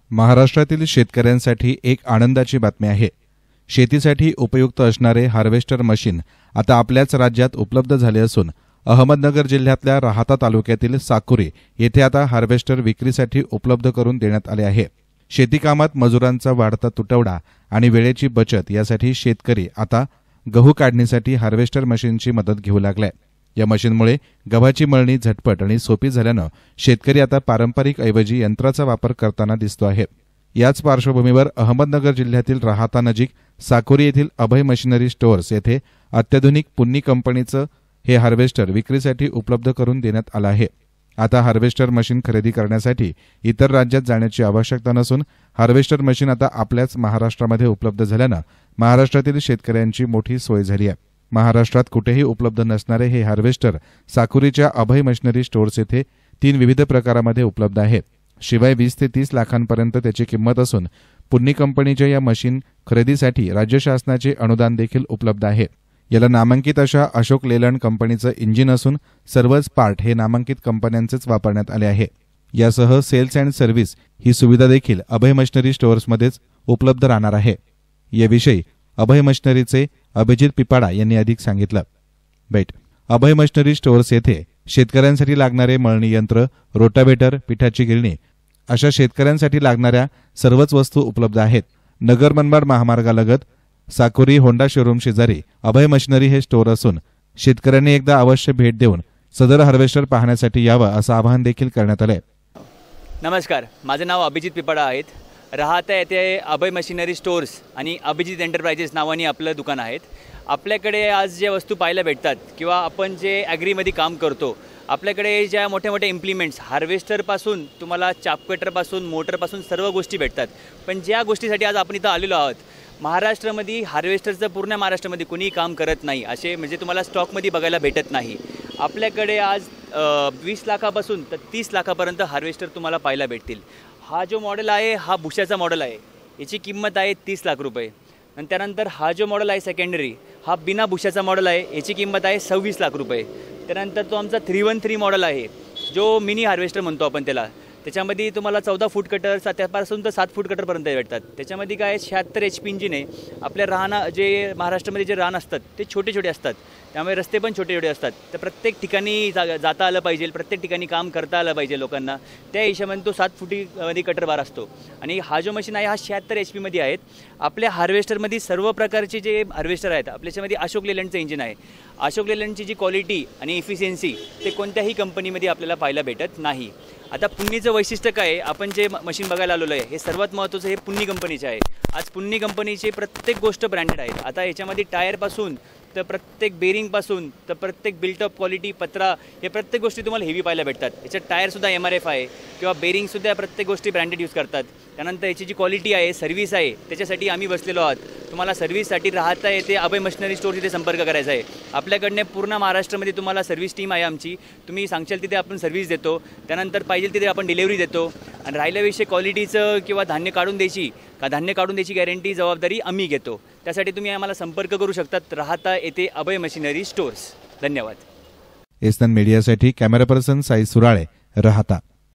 महाराष्ट्रातील शेतकऱ्यांसाठी एक आनंदाची बातमी आहे। शेतीसाठी उपयुक्त असणारे हार्वेस्टर मशीन आता आपल्याच राज्यात उपलब्ध झाले असून अहमदनगर जिल्ह्यातल्या राहाता तालुक्यातील साकुरी येथे आता हार्वेस्टर विक्रीसाठी उपलब्ध करून देण्यात आले आहे। शेती कामात मजुरांचा वाढता तुटवडा आणि वेळेची बचत यासाठी शेतकरी आता गहू काढणीसाठी हार्वेस्टर मशीनची मदत घेऊ लागलाय। या मशीनमुळे गव्हाची मळणी झटपट आणि सोपी झाल्यानं शेतकरी आता पारंपरिक ऐवजी यंत्राचा वापर करताना दिसतो आहे। याच पार्श्वभूमीवर अहमदनगर जिल्ह्यातील राहाता नजीक साकुरी येथील अभय मशिनरी स्टोअर्स येथे अत्याधुनिक पुन्नी कंपनीचं हे हार्वेस्टर विक्रीसाठी उपलब्ध करून देण्यात आलं आहे। आता हार्वेस्टर मशीन खरेदी करण्यासाठी इतर राज्यात जाण्याची आवश्यकता नसून हार्वेस्टर मशीन आता आपल्याच महाराष्ट्रामध्ये उपलब्ध झाल्यानं महाराष्ट्रातील शेतकऱ्यांची मोठी सोय झाली आहे। महाराष्ट्रात कुठेही उपलब्ध नसणारे हे हार्वेस्टर साकुरीच्या अभय मशिनरी स्टोअर्स येथे 3 विविध प्रकारामध्ये उपलब्ध आहेत। शिवाय 20 ते 30 लाखांपर्यंत त्याची किंमत असून पुन्नी कंपनीच्या या मशीन खरेदीसाठी राज्य शासनाचे अनुदान देखील उपलब्ध आहे। याला नामांकित अशा अशोक लेलंड कंपनीचं इंजिन असून सर्वच पार्ट हे नामांकित कंपन्यांचेच वापरण्यात आले आहे। यासह सेल्स अँड सर्व्हिस ही सुविधा देखील अभय मशिनरी स्टोअर्समध्येच उपलब्ध राहणार आहे। याविषयी अभय मशिनरीचे अभिजित पिपाडा यांनी अधिक सांगितलं। अभय मशिनरी स्टोअर्स येथे शेतकऱ्यांसाठी लागणारे मळणी यंत्र, रोटावेटर, पिठाची गिरणी अशा शेतकऱ्यांसाठी लागणाऱ्या सर्वच वस्तू उपलब्ध आहेत। नगर मनमाड महामार्गालगत साकुरी होंडा शोरूम शेजारी अभय मशिनरी हे स्टोअर असून शेतकऱ्यांनी एकदा अवश्य भेट देऊन सदर हार्वेस्टर पाहण्यासाठी यावं असं आवाहन देखील करण्यात आलंय। नमस्कार, माझे नाव अभिजित पिपाडा आहेत। राहाता येथे अभय मशिनरी स्टोअर्स आणि अभिजित एंटरप्राइजेस नावाने आपलं दुकान आहेत। आपल्याकडे आज ज्या वस्तू पाहायला भेटतात किंवा आपण जे ॲग्रीमध्ये काम करतो, आपल्याकडे ज्या मोठ्या मोठ्या इम्प्लिमेंट्स हार्वेस्टरपासून तुम्हाला चापकटरपासून मोटरपासून सर्व गोष्टी भेटतात। पण ज्या गोष्टीसाठी आज आपण इथं आलेलो आहोत, महाराष्ट्रामध्ये हार्वेस्टरचं पूर्ण महाराष्ट्रामध्ये कोणीही काम करत नाही, असे म्हणजे तुम्हाला स्टॉकमध्ये बघायला भेटत नाही। आपल्याकडे आज 20 लाखापासून तर 30 लाखापर्यंत हार्वेस्टर तुम्हाला पाहायला भेटतील। हा जो मॉडेल आहे हा बुशाचा मॉडेल आहे, याची किंमत आहे 30 लाख रुपये। आणि त्यानंतर हा जो मॉडेल आहे सेकंडरी, हा बिना बुशाचा मॉडेल आहे, याची किंमत आहे 26 लाख रुपये। त्यानंतर तो आमचा 313 मॉडेल आहे, जो मिनी हार्वेस्टर म्हणतो आपण त्याला। त्याच्यामध्ये तुम्हाला 14 फूट कटर त्यापासून तर 7 फूट कटरपर्यंत भेटतात। त्याच्यामध्ये काय 76 HP इंजिन आहे। आपल्या राहणं जे महाराष्ट्रामध्ये जे रान असतात ते छोटे छोटे असतात, त्यामुळे रस्ते पण छोटे छोटे असतात। तर प्रत्येक ठिकाणी जाता आलं पाहिजे, प्रत्येक ठिकाणी काम करता आलं पाहिजे लोकांना, त्या हिशोबाने तो 7 फुटीमध्ये कटर बार असतो। आणि हा जो मशीन आहे हा 76 HP मध्ये आहेत। आपल्या हार्वेस्टरमध्ये सर्व प्रकारचे जे हार्वेस्टर आहेत आपल्याच्यामध्ये अशोक लेलंडचं इंजिन आहे। अशोक लेलंडची जी क्वालिटी आणि इफिशियन्सी ते कोणत्याही कंपनीमध्ये आपल्याला पाहायला भेटत नाही। आता पुन्नीचं वैशिष्ट्य काय आहे, आपण जे मशीन बघायला आलेलो आहे हे सर्वात महत्त्वाचं हे पुन्नी कंपनीचे आहे। आज पुन्नी कंपनीची प्रत्येक गोष्ट ब्रँडेड आहे। आता याच्यामध्ये टायरपासून तर प्रत्येक बेरिंगपासून तर प्रत्येक बिल्टअप क्वालिटी पत्रा हे प्रत्येक गोष्टी तुम्हाला हेवी पाहायला भेटतात। याच्यात टायरसुद्धा MRF आहे किंवा बेरिंगसुद्धा प्रत्येक गोष्टी ब्रँडेड यूज करतात। त्यानंतर याची जी क्वालिटी आहे, सर्व्हिस आहे, त्याच्यासाठी आम्ही बसलेलो आहोत। तुम्हाला सर्व्हिससाठी राहता येते अभय मशिनरी स्टोअर तिथे संपर्क करायचा आहे। आपल्याकडनं पूर्ण महाराष्ट्रामध्ये तुम्हाला सर्व्हिस टीम आहे आमची, तुम्ही सांगशाल तिथे आपण सर्व्हिस देतो। त्यानंतर पाहिजे तिथे आपण डिलिव्हरी देतो। आणि राहिल्या विषय क्वालिटीचं किंवा धान्य काढून द्यायची गॅरंटी जबाबदारी आम्ही घेतो। त्यासाठी तुम्ही आम्हाला संपर्क करू शकतात राहता येथे अभय मशिनरी स्टोअर्स। धन्यवाद। एसन मीडियासाठी कॅमेरा पर्सन साई सुराळे, राहाता।